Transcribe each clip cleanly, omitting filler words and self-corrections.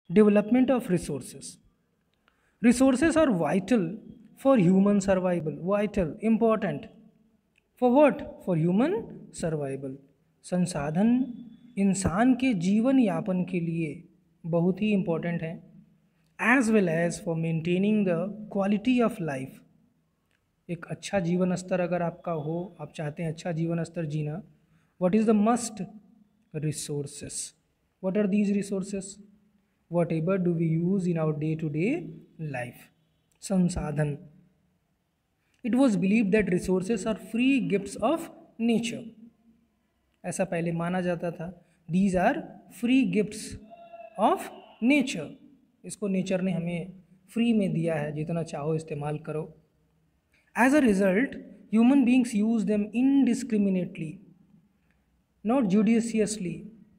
Development of resources. Resources are vital for human survival. Vital, important. For what? For human survival. संसाधन इंसान के जीवन यापन के लिए बहुत ही इम्पोर्टेंट है, as well as for maintaining the quality of life. एक अच्छा जीवन स्तर अगर आपका हो, आप चाहते हैं अच्छा जीवन स्तर जीना, what is the must? Resources. What are these resources? Whatever do we use in our day to day life. संसाधन. It was believe that resources are free gifts of nature. ऐसा पहले माना जाता था. These are free gifts of nature. इसको nature ने हमें free में दिया है, जितना चाहो इस्तेमाल करो. As a result human beings use them indiscriminately, not judiciously,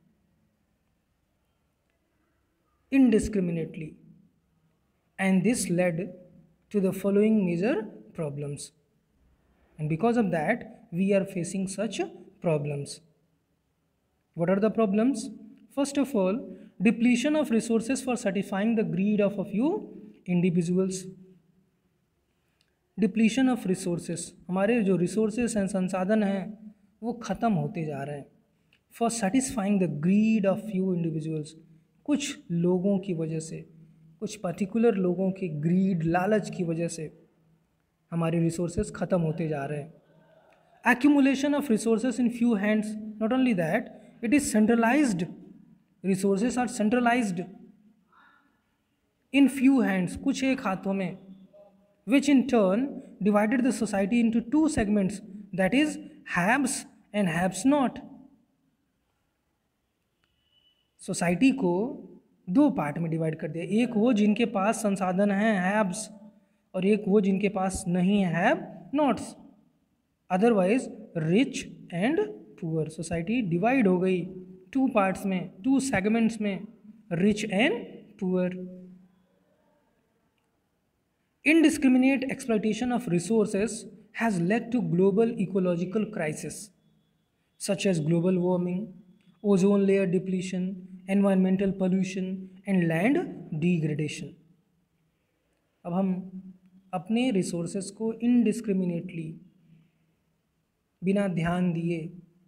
indiscriminately, and this led to the following major problems, and because of that we are facing such problems. What are the problems? First of all, depletion of resources for satisfying the greed of a few individuals. Depletion of resources, हमारे जो resources हैं, संसाधन हैं, वो ख़त्म होते जा रहे हैं. For satisfying the greed of few individuals, कुछ लोगों की वजह से, कुछ पर्टिकुलर लोगों की ग्रीड, लालच की वजह से हमारे रिसोर्सेज ख़त्म होते जा रहे हैं. Accumulation of resources in few hands. Not only that, it is centralised. Resources are centralised in few hands, कुछ एक हाथों में, which in turn divided the society into two segments, that is haves and haves not. Society को दो part में divide कर दिया. एक वो जिनके पास संसाधन हैं, हैव्स, और एक वो जिनके पास नहीं है, have nots. Otherwise rich and poor. Society divide हो गई टू पार्ट्स में, टू सेगमेंट्स में, rich and poor. Indiscriminate exploitation of resources has led to global ecological crises such as global warming, ozone layer depletion, environmental pollution and land degradation. अब हम अपने resources को indiscriminately, बिना ध्यान दिए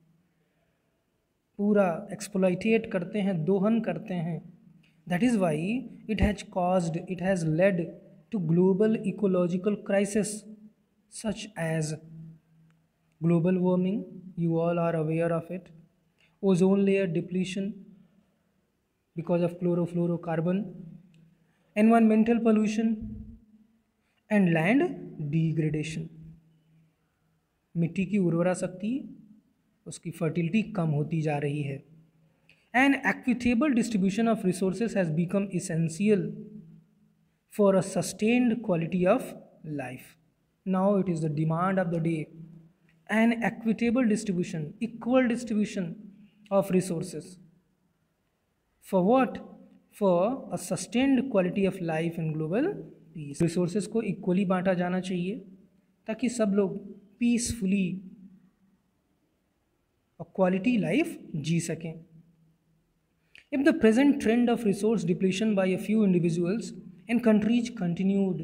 पूरा एक्सप्लॉइटेट करते हैं, दोहन करते हैं. That is why it has led to global ecological crisis such as global warming, you all are aware of it, ozone layer depletion because of chlorofluorocarbon, environmental pollution and land degradation. मिट्टी की उर्वरा शक्ति, उसकी fertility कम होती जा रही है. An equitable distribution of resources has become essential for a sustained quality of life. Now it is the demand of the day. An equitable distribution, equal distribution of resources. For what? For a sustained quality of life and global peace. Resources को equally बांटा जाना चाहिए ताकि सब लोग peacefully और quality life जी सकें. If the present trend of resource depletion by a few individuals and countries continued,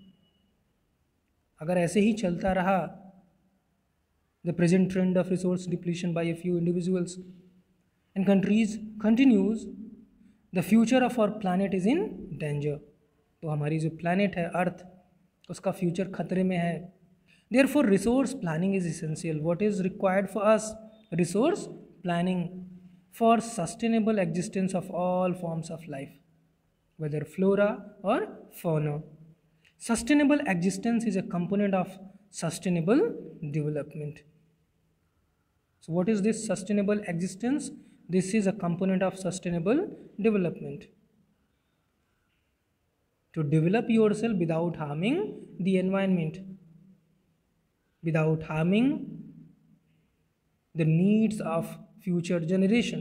अगर ऐसे ही चलता रहा, the present trend of resource depletion by a few individuals and countries continues, the future of our planet is in danger. तो हमारी जो planet है अर्थ, उसका future खतरे में है. Therefore resource planning is essential. What is required for us? Resource planning for sustainable existence of all forms of life, whether flora or fauna. Sustainable existence is a component of sustainable development. So what is this sustainable existence? This is a component of sustainable development. To develop yourself without harming the environment, without harming the needs of future generation.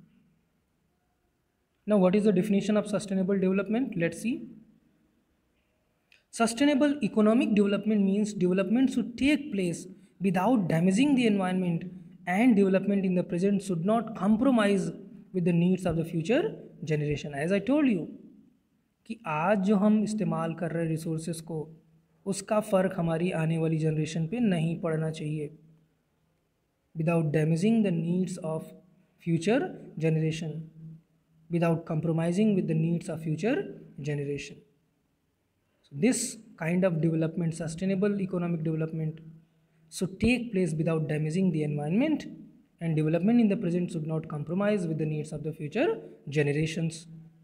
Now what is the definition of sustainable development? Let's see. Sustainable economic development means development should take place without damaging the environment, and development in the present should not compromise with the needs of the future generation. As I told you कि आज जो हम इस्तेमाल कर रहे हैं resources को, उसका फ़र्क हमारी आने वाली जनरेशन पे नहीं पड़ना चाहिए, without damaging the needs of future generation, without compromising with the needs of future generation. So this kind of development, sustainable economic development, should take place without damaging the environment, and development in the present should not compromise with the needs of the future generations.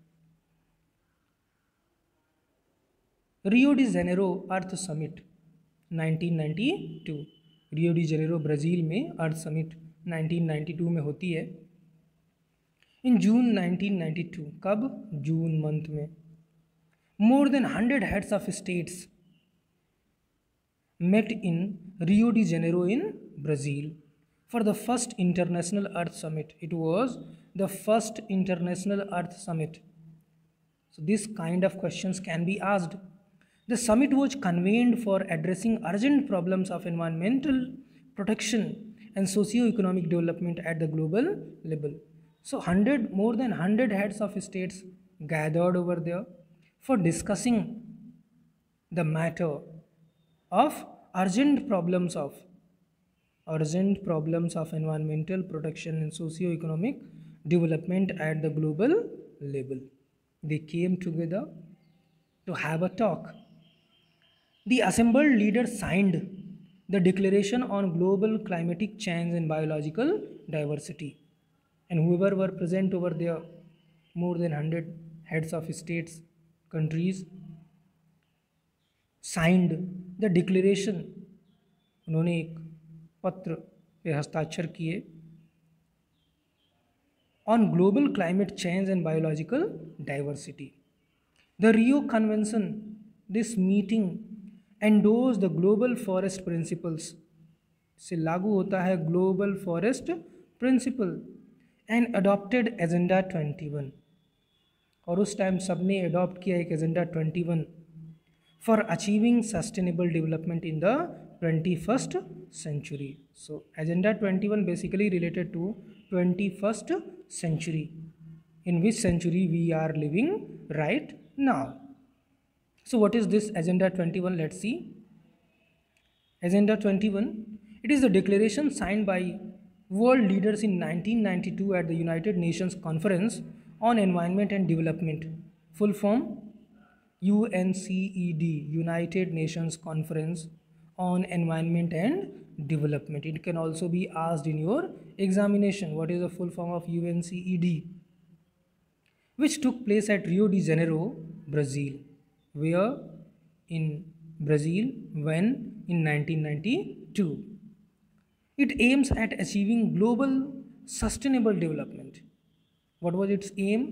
Rio de Janeiro Earth Summit 1992, Rio de Janeiro Brazil में Earth summit 1992 में होती है। इन जून 1992, कब? जून month में। More than 100 heads of states met in Rio de Janeiro in Brazil for the first International Earth Summit. It was the first International Earth Summit. So this kind of questions can be asked. The summit was convened for addressing urgent problems of environmental protection and socio-economic development at the global level. So more than 100 heads of states gathered over there for discussing the matter of urgent problems of environmental protection and socio-economic development at the global level. They came together to have a talk. The assembled leaders signed the Declaration on Global Climatic Change and Biological Diversity, and whoever were present over there, more than 100 heads of states, countries, signed the declaration, उन्होंने एक पत्र पे हस्ताक्षर किए on global climate change and biological diversity. The Rio convention, this meeting endorse the global forest principles, से लागू होता है global forest principle, and adopted agenda 21, और उस टाइम सबने अडॉप्ट किया एक agenda 21 for achieving sustainable development in the 21st century. So agenda 21 basically related to 21st century, in which century we are living right now. So what is this agenda 21? Let's see. Agenda 21, it is the declaration signed by world leaders in 1992 at the United Nations Conference on Environment and Development, full form UNCED, United Nations Conference on Environment and Development. It can also be asked in your examination, what is the full form of UNCED, which took place at Rio de Janeiro, Brazil. Where? In Brazil. When? In 1992. It aims at achieving global sustainable development. What was its aim?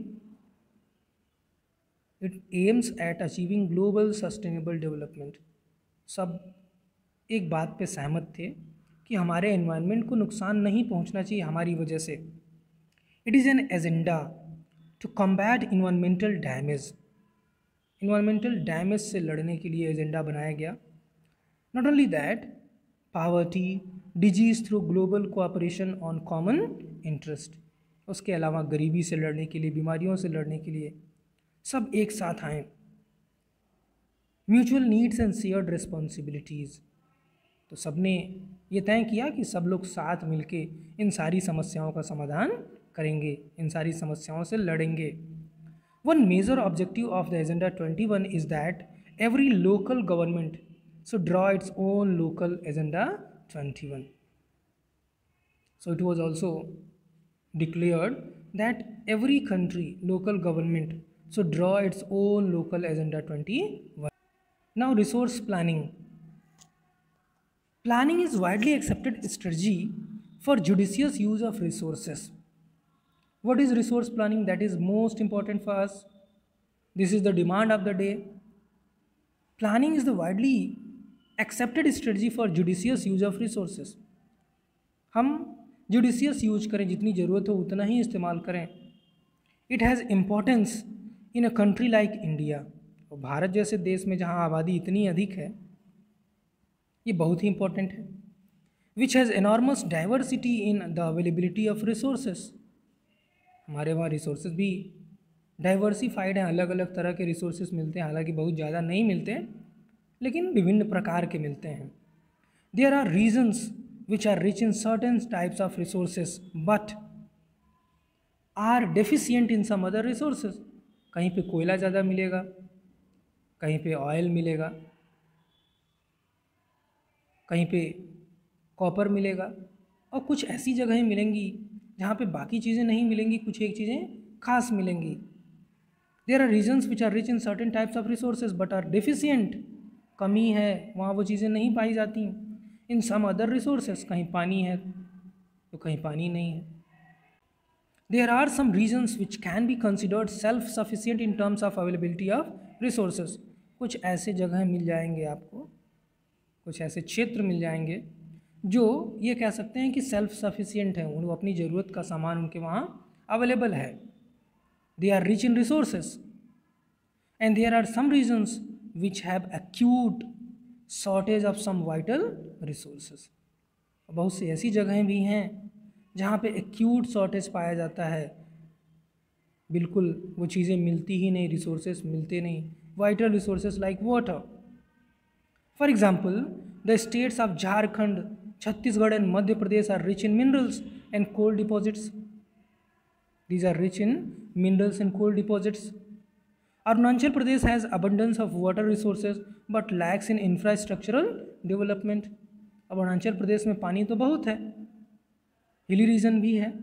It aims at achieving global sustainable development. सब एक बात पे सहमत थे कि हमारे environment को नुकसान नहीं पहुंचना चाहिए हमारी वजह से। It is an agenda to combat environmental damage, environmental damage से लड़ने के लिए एजेंडा बनाया गया। Not only that, poverty, disease through global cooperation on common interest, उसके अलावा गरीबी से लड़ने के लिए, बीमारियों से लड़ने के लिए सब एक साथ आए। Mutual needs and shared responsibilities, तो सबने ये तय किया कि सब लोग साथ मिलके इन सारी समस्याओं का समाधान करेंगे, इन सारी समस्याओं से लड़ेंगे। One major objective of the agenda 21 is that every local government should draw its own local agenda 21. So it was also declared that every country, local government should draw its own local agenda 21. Now resource planning. Planning is widely accepted strategy for judicious use of resources. What is resource planning? That is most important for us. This is the demand of the day. Planning is the widely accepted strategy for judicious use of resources. हम judicious use करें, जितनी ज़रूरत हो उतना ही इस्तेमाल करें। It has importance in a country like India, और भारत जैसे देश में जहाँ आबादी इतनी अधिक है, ये बहुत ही इम्पोर्टेंट है। Which has enormous diversity in the availability of resources. हमारे वहाँ resources भी डाइवर्सिफाइड हैं, अलग अलग तरह के रिसोर्सेज मिलते हैं, हालांकि बहुत ज़्यादा नहीं मिलते लेकिन विभिन्न प्रकार के मिलते हैं। There are regions which are rich in certain types of resources but are deficient in some other resources. कहीं पे कोयला ज़्यादा मिलेगा, कहीं पे ऑयल मिलेगा, कहीं पे कॉपर मिलेगा, और कुछ ऐसी जगहें मिलेंगी जहाँ पे बाकी चीज़ें नहीं मिलेंगी, कुछ एक चीज़ें खास मिलेंगी। There are regions which are rich in certain types of resources but are deficient, कमी है वहाँ वो चीज़ें नहीं पाई जाती। इन सम अदर रिसोर्सेज, कहीं पानी है तो कहीं पानी नहीं है। There are some regions which can be considered self sufficient in terms of availability of resources. कुछ ऐसे जगह मिल जाएंगे आपको, कुछ ऐसे क्षेत्र मिल जाएंगे जो ये कह सकते हैं कि सेल्फ सफिशिएंट हैं, वो अपनी ज़रूरत का सामान उनके वहाँ अवेलेबल है। They are rich in resources and there are some regions which have acute shortage of some vital resources. बहुत सी ऐसी जगहें भी हैं जहाँ पे एक्यूट शॉर्टेज पाया जाता है, बिल्कुल वो चीज़ें मिलती ही नहीं, रिसोर्सेज मिलते नहीं, vital resources like water. For example the states of Jharkhand, Chhattisgarh and Madhya Pradesh are rich in minerals and coal deposits. These are rich in minerals and coal deposits. Arunachal Pradesh has abundance of water resources but lacks in infrastructural development. अब अरुणाचल प्रदेश में पानी तो बहुत है, hilly region भी है,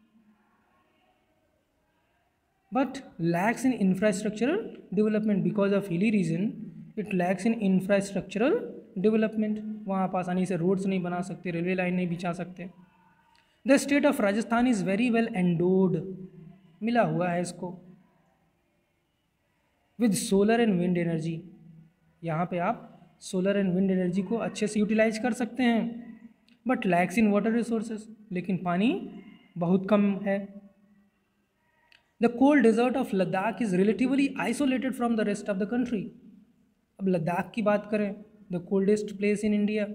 but lacks in infrastructural development. Because of hilly region, it lacks in infrastructural development. वहाँ आप आसानी से रोड्स नहीं बना सकते, रेलवे लाइन नहीं बिछा सकते। The state of Rajasthan is very well endowed, मिला हुआ है इसको with solar and wind energy. यहाँ पे आप सोलर एंड विंड एनर्जी को अच्छे से यूटिलाइज कर सकते हैं, but lacks in water resources, लेकिन पानी बहुत कम है। The cold desert of Ladakh is relatively isolated from the rest of the country. अब लद्दाख की बात करें, the coldest place in India,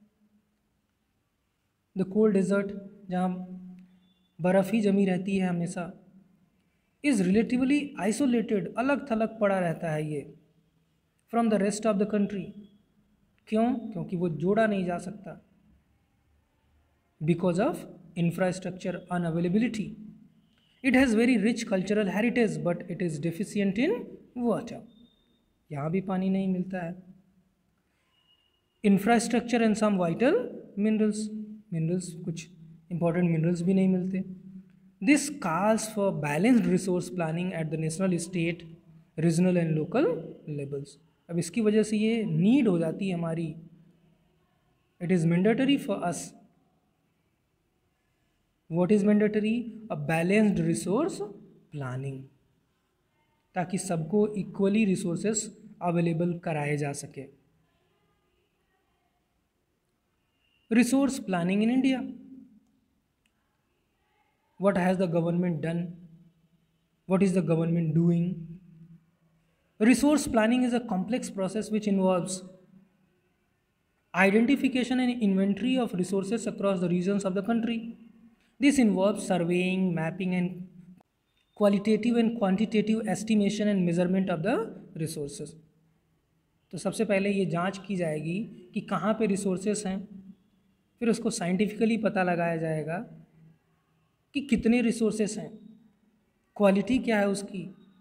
the cold desert जहाँ बर्फ़ ही जमी रहती है हमेशा, इज़ रिलेटिवली आइसोलेटेड, अलग थलग पड़ा रहता है ये from the rest of the country. क्यों? क्योंकि वो जोड़ा नहीं जा सकता, because of infrastructure unavailability. It has very rich cultural heritage but it is deficient in water, यहाँ भी पानी नहीं मिलता है। Infrastructure and some vital minerals, minerals कुछ इंपॉर्टेंट मिनरल्स भी नहीं मिलते। This calls for balanced resource planning at the national, state, regional and local levels. अब इसकी वजह से ये नीड हो जाती है हमारी, it is mandatory for us. What is mandatory? A balanced resource planning, ताकि सबको इक्वली रिसोर्सेस अवेलेबल कराए जा सके। Resource planning in India. What has the government done? What is the government doing? Resource planning is a complex process which involves identification and inventory of resources across the regions of the country. This involves surveying, mapping, and qualitative and quantitative estimation and measurement of the resources. तो सबसे पहले ये जांच की जाएगी कि कहाँ पे रिसोर्सेस हैं, फिर उसको साइंटिफिकली पता लगाया जाएगा कि कितने रिसोर्सेस हैं, क्वालिटी क्या है उसकी,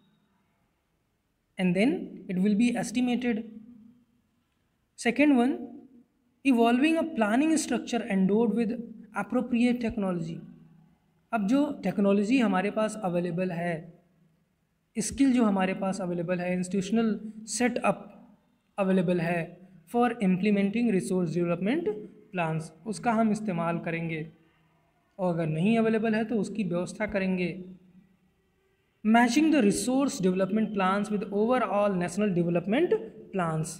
and then it will be estimated. Second one, evolving a planning structure endowed with appropriate technology. अब जो टेक्नोलॉजी हमारे पास अवेलेबल है, स्किल जो हमारे पास अवेलेबल है, इंस्टीट्यूशनल सेटअप अवेलेबल है for implementing resource development plans, उसका हम इस्तेमाल करेंगे, और अगर नहीं अवेलेबल है तो उसकी व्यवस्था करेंगे। Matching the resource development plans with overall national development plans,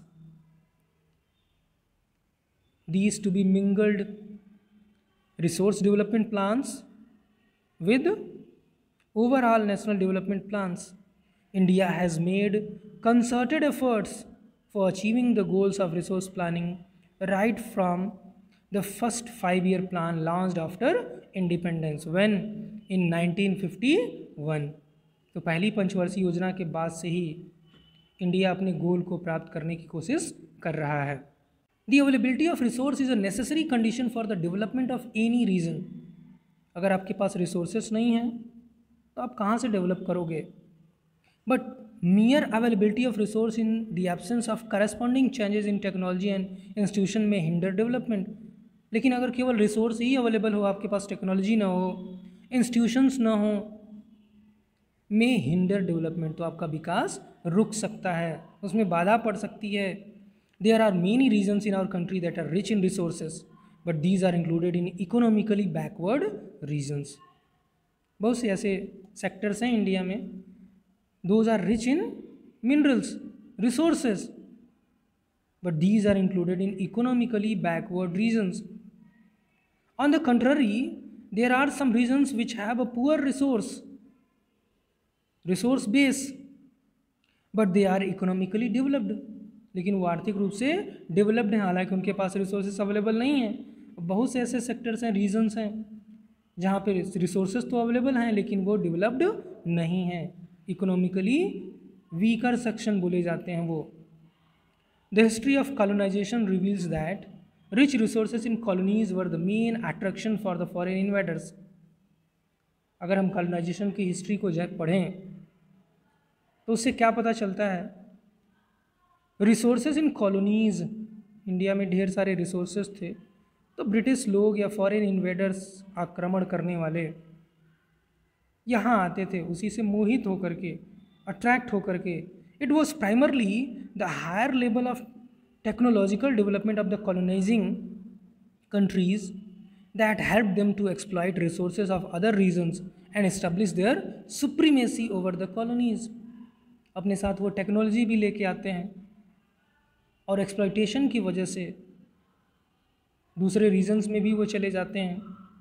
these to be mingled, resource development plans with overall national development plans. India has made concerted efforts for achieving the goals of resource planning right from the first 5-year plan launched after independence when in 1951. तो पहली पंचवर्षीय योजना के बाद से ही India अपने गोल को प्राप्त करने की कोशिश कर रहा है। The availability of resource is a necessary condition for the development of any region. अगर आपके पास रिसोर्सेस नहीं हैं तो आप कहाँ से डेवलप करोगे? But mere availability of resource in the absence of corresponding changes in technology and institution may hinder development। लेकिन अगर केवल रिसोर्स ही अवेलेबल हो, आपके पास टेक्नोलॉजी ना हो, इंस्टीट्यूशंस ना हो, में हिंडर डेवलपमेंट, तो आपका विकास रुक सकता है, उसमें बाधा पड़ सकती है। There are many regions in our country that are rich in resources but these are included in economically backward regions. बहुत से ऐसे सेक्टर्स हैं इंडिया में, those are rich in minerals, resources, but these are included in economically backward regions. On the contrary, there are some regions which have a poor resource base, but they are economically developed। लेकिन वो आर्थिक रूप से developed हैं, हालांकि उनके पास resources available नहीं हैं। बहुत से ऐसे सेक्टर्स हैं, रीजन्स हैं जहाँ पे रिसोर्सेज तो अवेलेबल हैं लेकिन वो डेवलप्ड नहीं हैं, इकोनॉमिकली वीकर सेक्शन बोले जाते हैं वो। The history of colonisation reveals that rich resources in colonies were the main attraction for the foreign invaders. अगर हम कॉलोनाइजेशन की हिस्ट्री को पढ़ें तो उससे क्या पता चलता है? रिसोर्सेज इन कॉलोनीज, इंडिया में ढेर सारे रिसोर्सेज थे, तो ब्रिटिश लोग या फॉरेन इन्वेडर्स, आक्रमण करने वाले यहाँ आते थे, उसी से मोहित होकर के, अट्रैक्ट होकर के। It was primarily the higher level of technological development of the colonising countries that help them to exploit resources of other regions and establish their supremacy over the colonies. अपने साथ वो टेक्नोलॉजी भी लेके आते हैं और एक्सप्लॉइटेशन की वजह से दूसरे रीजन्स में भी वो चले जाते हैं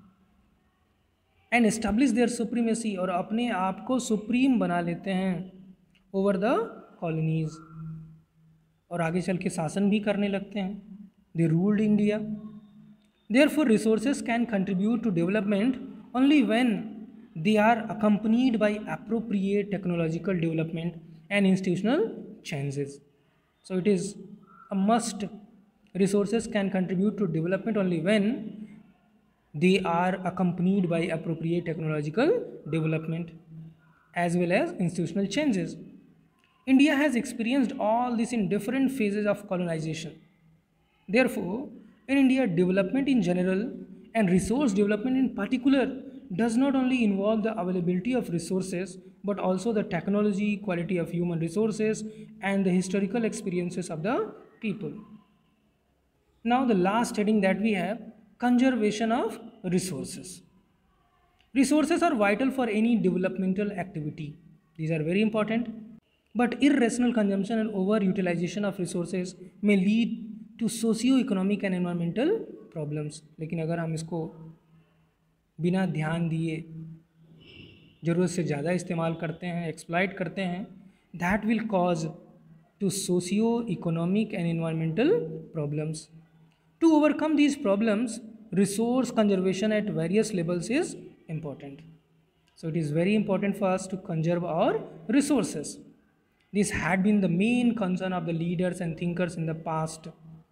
एंड एस्टेब्लिश देयर सुप्रीमेसी, और अपने आप को सुप्रीम बना लेते हैं ओवर द कॉलोनीज, और आगे चल के शासन भी करने लगते हैं। They ruled India. Therefore resources can contribute to development only when they are accompanied by appropriate technological development and institutional changes. So it is a must. Resources can contribute to development only when they are accompanied by appropriate technological development as well as institutional changes. India has experienced all this in different phases of colonization. Therefore, in India, development in general and resource development in particular does not only involve the availability of resources but also the technology, quality of human resources and the historical experiences of the people. Now the last heading that we have, conservation of resources. Resources are vital for any developmental activity. These are very important, but irrational consumption and overutilization of resources may lead to socio-economic and environmental problems. लेकिन अगर हम इसको बिना ध्यान दिए ज़रूरत से ज़्यादा इस्तेमाल करते हैं, एक्सप्लॉइट करते हैं, that will cause to socio economic and environmental problems. To overcome these problems, resource conservation at various levels is important. So it is very important for us to conserve our resources. This had been the main concern of the leaders and thinkers in the past.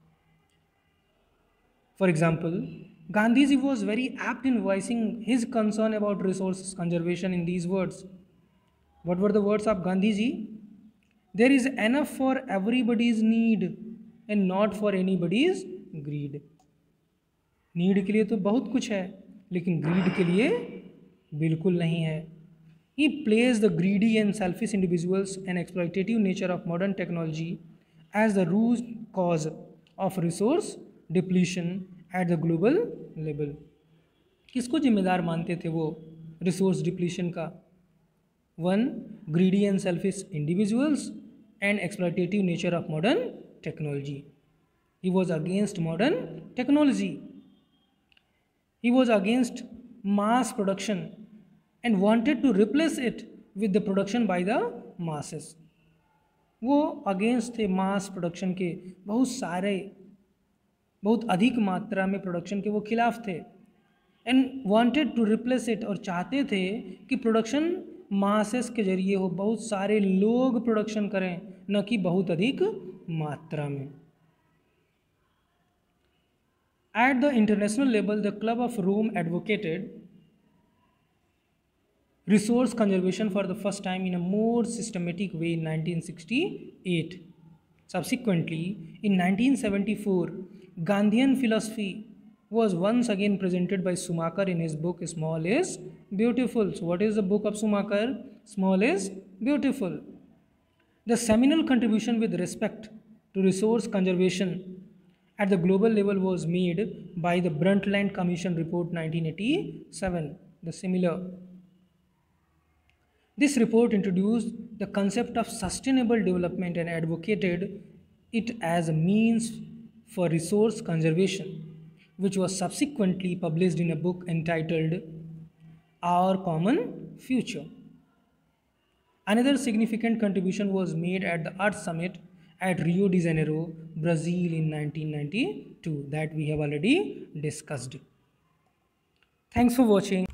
For example, Gandhiji was very apt in voicing his concern about resource conservation in these words. What were the words of Gandhiji? There is enough for everybody's need and not for anybody's greed. Need के लिए तो बहुत कुछ है, लेकिन grid के लिए बिल्कुल नहीं है. He placed the greedy and selfish individuals and exploitative nature of modern technology as the root cause of resource depletion at the global level. किसको जिम्मेदार मानते थे वो रिसोर्स डिप्लीशन का? One, greedy and selfish individuals and exploitative nature of modern technology. He was against modern technology. He was against mass production and wanted to replace it with the production by the masses. वो against थे mass production के, बहुत अधिक मात्रा में production के वो खिलाफ थे. And wanted to replace it, और चाहते थे कि प्रोडक्शन मासेस के जरिए हो, बहुत सारे लोग प्रोडक्शन करें, न कि बहुत अधिक मात्रा में। At the international level, the Club of Rome advocated resource conservation for the first time in a more systematic way in 1968. Subsequently, in 1974, Gandhian philosophy was once again presented by Schumacher in his book Small is Beautiful. So, what is the book of Schumacher? Small is Beautiful. The seminal contribution with respect to resource conservation at the global level was made by the Brundtland Commission Report 1987. This report introduced the concept of sustainable development and advocated it as a means for resource conservation, which was subsequently published in a book entitled Our Common Future. Another significant contribution was made at the Earth Summit at Rio de Janeiro, Brazil in 1992 that we have already discussed. Thanks for watching.